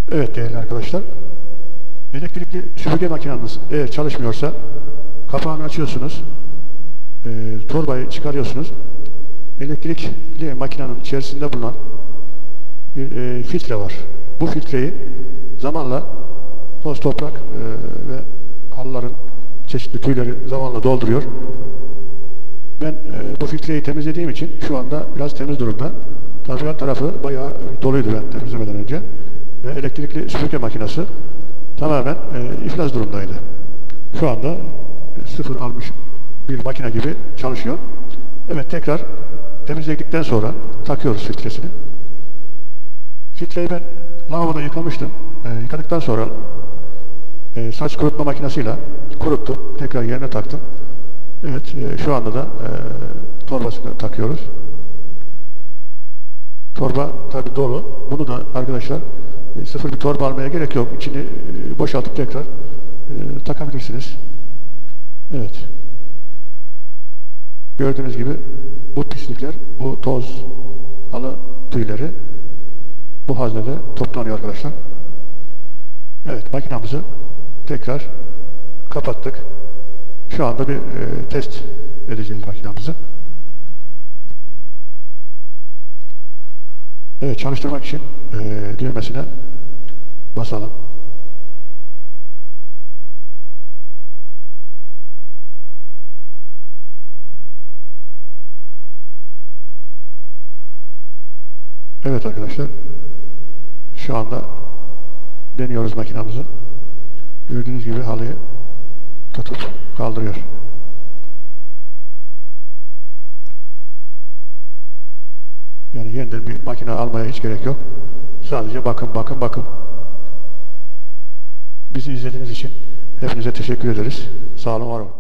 Evet değerli arkadaşlar, elektrikli süpürge makineniz eğer çalışmıyorsa kapağını açıyorsunuz, torbayı çıkarıyorsunuz. Elektrikli makinenin içerisinde bulunan bir filtre var. Bu filtreyi zamanla toz, toprak ve halıların çeşitli tüyleri zamanla dolduruyor. Ben bu filtreyi temizlediğim için şu anda biraz temiz durumda. Tabii tarafı bayağı doluydu ben temizlemeden önce. Ve elektrikli süpürge makinesi tamamen iflas durumdaydı. Şu anda sıfır almış bir makine gibi çalışıyor. Evet, tekrar temizledikten sonra takıyoruz filtresini. Filtreyi ben lavaboda yıkamıştım. Yıkadıktan sonra saç kurutma makinesiyle kuruttum. Tekrar yerine taktım. Evet, şu anda da torbasını takıyoruz. Torba tabi dolu. Bunu da arkadaşlar sıfır bir torba almaya gerek yok. İçini boşaltıp tekrar takabilirsiniz. Evet. Gördüğünüz gibi bu pislikler, bu toz, halı tüyleri bu haznede toplanıyor arkadaşlar. Evet, makinamızı tekrar kapattık. Şu anda bir test edeceğiz makinamızı. Evet, çalıştırmak için düğmesine basalım. Evet arkadaşlar, şu anda deniyoruz makinamızı. Gördüğünüz gibi halıyı tutup kaldırıyor. Yani yeniden bir makine almaya hiç gerek yok. Sadece bakın. Bizi izlediğiniz için hepinize teşekkür ederiz. Sağ olun, var olun.